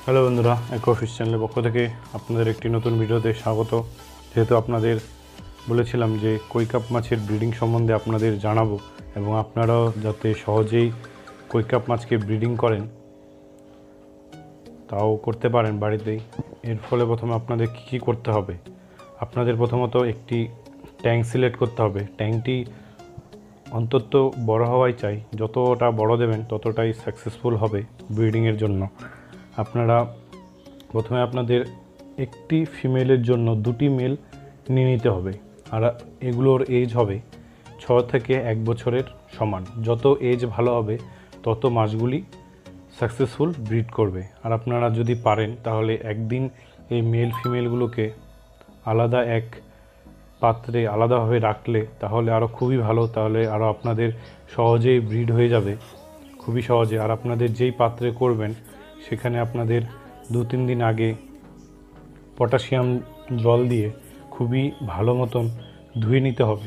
Hello বন্ধুরা, eco fish চ্যানেলের পক্ষ থেকে আপনাদের একটি নতুন ভিডিওতে স্বাগত। যেহেতু আপনাদের বলেছিলাম যে কই কাপ মাছের ব্রিডিং সম্বন্ধে আপনাদের জানাবো এবং আপনারাও যাতে সহজেই কই কাপ মাছকে ব্রিডিং করেন তাও করতে পারেন বাড়িতেই। এর ফলে প্রথমে আপনাদের কী করতে হবে, আপনাদের প্রথমত একটি ট্যাঙ্ক সিলেক্ট করতে হবে। ট্যাঙ্কটি অন্তত বড় হওয়াই চাই, যতটা বড় দেবেন ততটাই সাকসেসফুল হবে ব্রিডিংয়ের জন্য। আপনারা প্রথমে আপনাদের একটি ফিমেলের জন্য দুটি মেল নিয়ে নিতে হবে, আর এগুলোর এজ হবে 6 থেকে 1 বছরের সমান। যত এজ ভালো হবে তত মাছগুলি সাকসেসফুল ব্রিড করবে। আর আপনারা যদি পারেন তাহলে একদিন এই মেল ফিমেলগুলোকে আলাদা এক পাত্রে আলাদাভাবে রাখলে তাহলে আরও খুবই ভালো, তাহলে আরও আপনাদের সহজেই ব্রিড হয়ে যাবে খুবই সহজে। আর আপনাদের যেই পাত্রে করবেন সেখানে আপনাদের 2-3 দিন আগে পটাশিয়াম জল দিয়ে খুবই ভালো মতন ধুয়ে নিতে হবে।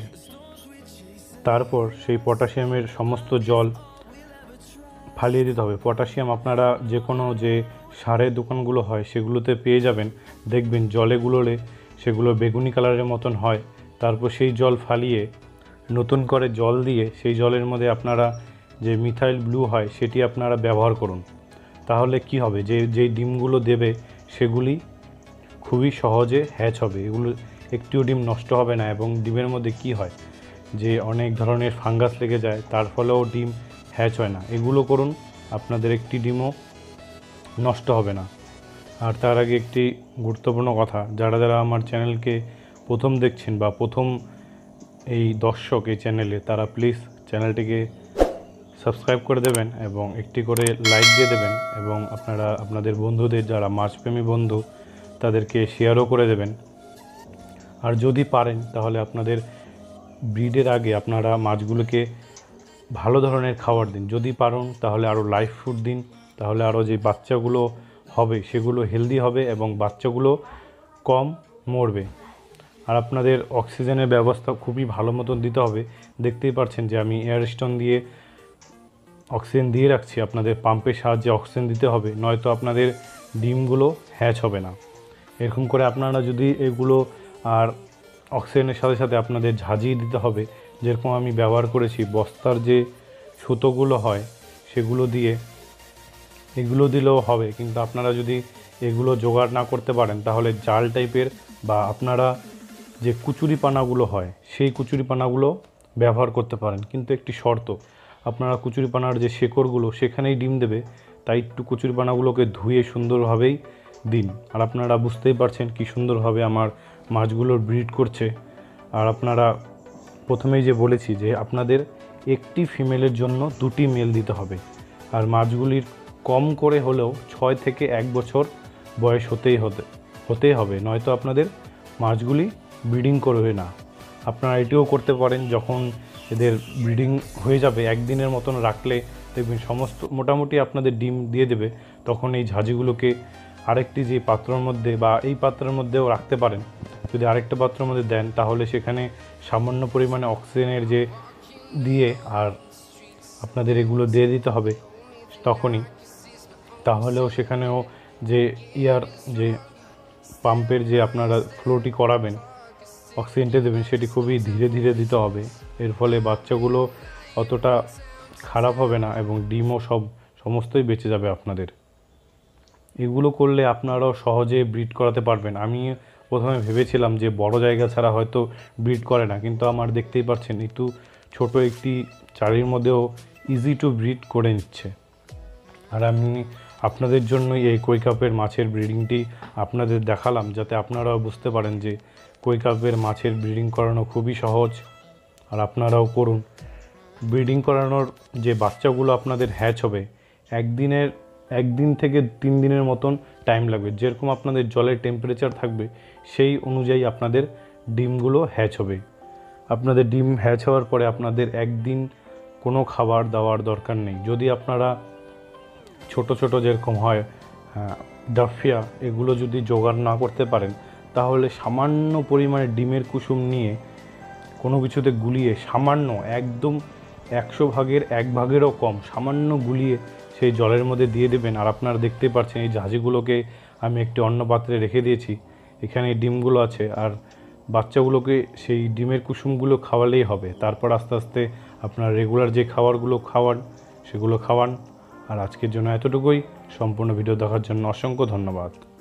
তারপর সেই পটাশিয়ামের সমস্ত জল ফালিয়ে দিতে হবে। পটাশিয়াম আপনারা যে কোনো যে সারের দোকানগুলো হয় সেগুলোতে পেয়ে যাবেন, দেখবেন জলে গুলোলে সেগুলো বেগুনি কালারের মতন হয়। তারপর সেই জল ফালিয়ে নতুন করে জল দিয়ে সেই জলের মধ্যে আপনারা যে মিথাইল ব্লু হয় সেটি আপনারা ব্যবহার করুন। তাহলে কি হবে, যেই ডিমগুলো দেবে সেগুলি খুবই সহজে হ্যাচ হবে, এগুলো একটিও ডিম নষ্ট হবে না। এবং ডিমের মধ্যে কি হয় যে অনেক ধরনের ফাঙ্গাস লেগে যায়, তার ফলেও ডিম হ্যাচ হয় না। এগুলো করুন, আপনাদের একটি ডিমও নষ্ট হবে না। আর তার আগে একটি গুরুত্বপূর্ণ কথা, যারা যারা আমার চ্যানেলকে প্রথম দেখছেন বা প্রথম এই দর্শক এই চ্যানেলে, তারা প্লিজ চ্যানেলটিকে সাবস্ক্রাইব করে দেবেন এবং একটি করে লাইক দিয়ে দেবেন এবং আপনারা আপনাদের বন্ধুদের যারা মাছপ্রেমী বন্ধু তাদেরকে শেয়ারও করে দেবেন। আর যদি পারেন তাহলে আপনাদের ব্রিডের আগে আপনারা মাছগুলোকে ভালো ধরনের খাবার দিন। যদি পারেন তাহলে আরও লাইভ ফুড দিন, তাহলে আরও যে বাচ্চাগুলো হবে সেগুলো হেলদি হবে এবং বাচ্চাগুলো কম মরবে। আর আপনাদের অক্সিজেনের ব্যবস্থা খুবই ভালো মতন দিতে হবে। দেখতেই পাচ্ছেন যে আমি এয়ার স্টোন দিয়ে অক্সিজেন দিয়ে রাখছি, আপনাদের পাম্পের সাহায্যে অক্সিজেন দিতে হবে, নয়তো আপনাদের ডিমগুলো হ্যাচ হবে না। এরকম করে আপনারা যদি এগুলো, আর অক্সিজেনের সাথে সাথে আপনাদের ঝাঁঝিয়ে দিতে হবে। যেরকম আমি ব্যবহার করেছি বস্তার যে সুতোগুলো হয় সেগুলো দিয়ে, এগুলো দিলেও হবে। কিন্তু আপনারা যদি এগুলো জোগাড় না করতে পারেন তাহলে জাল টাইপের বা আপনারা যে কুচুরিপানাগুলো হয় সেই কুচুরিপানাগুলো ব্যবহার করতে পারেন। কিন্তু একটি শর্ত, আপনারা কুচুরিপানার যে শেকড়গুলো সেখানেই ডিম দেবে, তাই একটু কুচুরিপানাগুলোকে ধুয়ে সুন্দরভাবেই দিন। আর আপনারা বুঝতেই পারছেন কি সুন্দরভাবে আমার মাছগুলোর ব্রিড করছে। আর আপনারা প্রথমেই যে বলেছি যে আপনাদের একটি ফিমেলের জন্য দুটি মেল দিতে হবে। আর মাছগুলির কম করে হলেও 6 থেকে 1 বছর বয়স হতেই হবে, নয়তো আপনাদের মাছগুলি ব্রিডিং করবে না। আপনারা এটিও করতে পারেন, যখন এদের ব্রিডিং হয়ে যাবে একদিনের মতন রাখলে দেখবেন সমস্ত মোটামুটি আপনাদের ডিম দিয়ে দেবে। তখন এই ঝাঁঝিগুলোকে আরেকটি যে পাত্রের মধ্যে বা এই পাত্রের মধ্যেও রাখতে পারেন। যদি আরেকটা পাত্রের মধ্যে দেন তাহলে সেখানে সামান্য পরিমাণে অক্সিজেনের যে দিয়ে আর আপনাদের এগুলো দিয়ে দিতে হবে তখনই, তাহলেও সেখানেও যে যে পাম্পের যে আপনারা ফ্লোটি করাবেন অক্সিজেনটা দেবেন সেটি খুবই ধীরে ধীরে দিতে হবে। এর ফলে বাচ্চাগুলো অতটা খারাপ হবে না এবং ডিমও সমস্তই বেঁচে যাবে আপনাদের। এগুলো করলে আপনারাও সহজে ব্রিড করাতে পারবেন। আমি প্রথমে ভেবেছিলাম যে বড় জায়গা ছাড়া হয়তো ব্রিড করে না, কিন্তু আমার দেখতেই পাচ্ছেন একটু ছোট একটি চারির মধ্যেও ইজি টু ব্রিড করে নিচ্ছে। আর আমি আপনাদের জন্যই এই কই কাপের মাছের ব্রিডিংটি আপনাদের দেখালাম, যাতে আপনারাও বুঝতে পারেন যে কই কাপের মাছের ব্রিডিং করানো খুবই সহজ। আর আপনারাও করুন। ব্রিডিং করানোর যে বাচ্চাগুলো আপনাদের হ্যাচ হবে একদিন থেকে 3 দিনের মতন টাইম লাগবে। যেরকম আপনাদের জলের টেম্পারেচার থাকবে সেই অনুযায়ী আপনাদের ডিমগুলো হ্যাচ হবে। আপনাদের ডিম হ্যাচ হওয়ার পরে আপনাদের একদিন কোনো খাবার দেওয়ার দরকার নেই। যদি আপনারা ছোট ছোট যেরকম হয় ডাফিয়া, এগুলো যদি জোগাড় না করতে পারেন তাহলে সামান্য পরিমাণে ডিমের কুসুম নিয়ে কোনো কিছুতে গুলিয়ে সামান্য, একদম 100 ভাগের 1 ভাগেরও কম সামান্য গুলিয়ে সেই জলের মধ্যে দিয়ে দেবেন। আর আপনারা দেখতেই পাচ্ছেন এই জাহাজিগুলোকে আমি একটি অন্য পাত্রে রেখে দিয়েছি। এখানে ডিমগুলো আছে, আর বাচ্চাগুলোকে সেই ডিমের কুসুমগুলো খাওয়ালেই হবে। তারপর আস্তে আস্তে আপনার রেগুলার যে খাবারগুলো খাওয়ান সেগুলো খাওয়ান। আর আজকের জন্য এতটুকুই। সম্পূর্ণ ভিডিও দেখার জন্য অসংখ্য ধন্যবাদ।